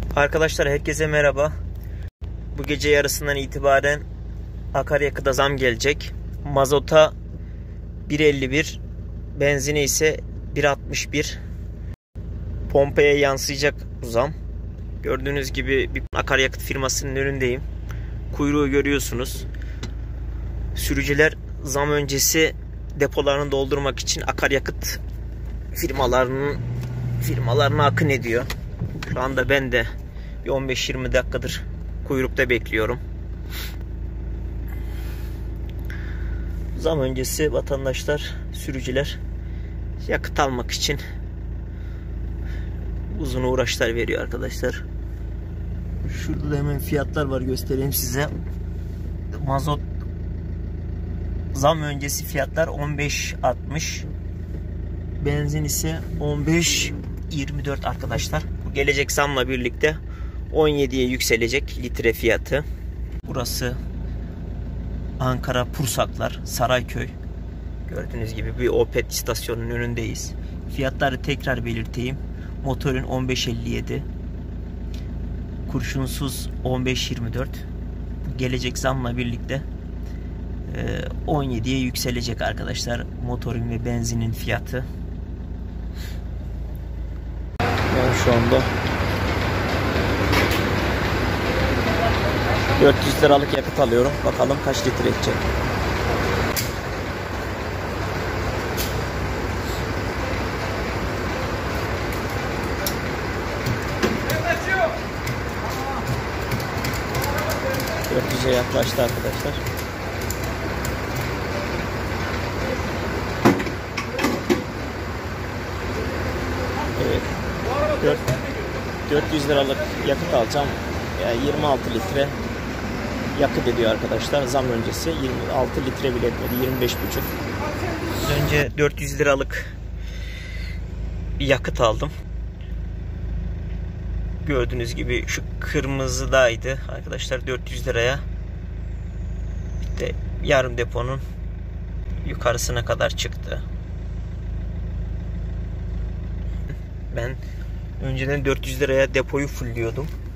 Arkadaşlar herkese merhaba. Bu gece yarısından itibaren akaryakıta zam gelecek. Mazota 1.51, benzine ise 1.61. Pompaya yansıyacak bu zam. Gördüğünüz gibi bir akaryakıt firmasının önündeyim. Kuyruğu görüyorsunuz. Sürücüler zam öncesi depolarını doldurmak için akaryakıt firmalarına akın ediyor. Şu anda ben de bir 15-20 dakikadır kuyrukta bekliyorum. Zam öncesi vatandaşlar, sürücüler yakıt almak için uzun uğraşlar veriyor arkadaşlar. Şurada da hemen fiyatlar var, göstereyim size. Mazot zam öncesi fiyatlar 15.60. Benzin ise 15.24 arkadaşlar. Bu gelecek zamla birlikte 17'ye yükselecek litre fiyatı. Burası Ankara Pursaklar, Sarayköy. Gördüğünüz gibi bir Opet istasyonunun önündeyiz. Fiyatları tekrar belirteyim. Motorun 15.57. Kurşunsuz 15.24. Gelecek zamla birlikte 17'ye yükselecek arkadaşlar motorun ve benzinin fiyatı. Ben şu anda 400 liralık yakıt alıyorum. Bakalım kaç litre edecek. %400'e yaklaştı arkadaşlar. Evet. 400 liralık yakıt alacağım. Yani 26 litre yakıt ediyor arkadaşlar. Zam öncesi 26 litre bile etmedi. 25,5. Önce 400 liralık bir yakıt aldım. Gördüğünüz gibi şu kırmızıdaydı arkadaşlar, 400 liraya. İşte yarım deponun yukarısına kadar çıktı. Ben önceden 400 liraya depoyu fullliyordum.